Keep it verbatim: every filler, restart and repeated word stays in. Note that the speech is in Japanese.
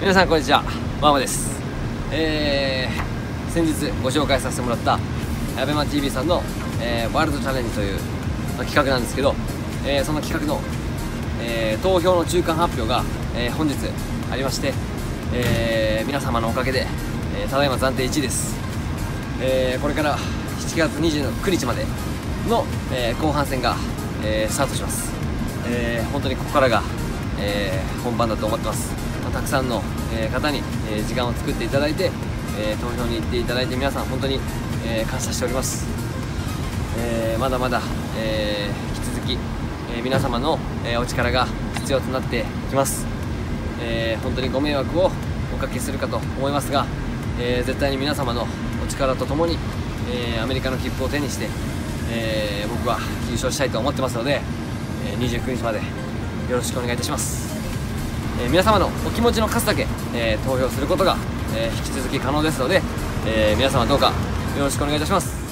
皆さんこんにちは、ママです。えー、先日ご紹介させてもらった アベマ ティービー さんの、えー、ワールドチャレンジという、まあ、企画なんですけど、えー、その企画の、えー、投票の中間発表が、えー、本日ありまして、えー、皆様のおかげで、えー、ただいま暫定いちいです。えー、これからしちがつにじゅうくにちまでの、えー、後半戦が、えー、スタートします。えー、本当にここからが、えー、本番だと思ってます。まあ、たくさんの、えー、方に、えー、時間を作っていただいて、えー、投票に行っていただいて皆さん本当に、えー、感謝しております。えー、まだまだ、えー、引き続き、えー、皆様の、えー、お力が必要となってきます。えー、本当にご迷惑をおかけするかと思いますが、えー、絶対に皆様のお力とともに、えー、アメリカの切符を手にして、えー、僕は優勝したいと思ってますので、えー、にじゅうくにちまでよろしくお願いいたします。えー、皆様のお気持ちの数だけ、えー、投票することが、えー、引き続き可能ですので、えー、皆様どうかよろしくお願いいたします。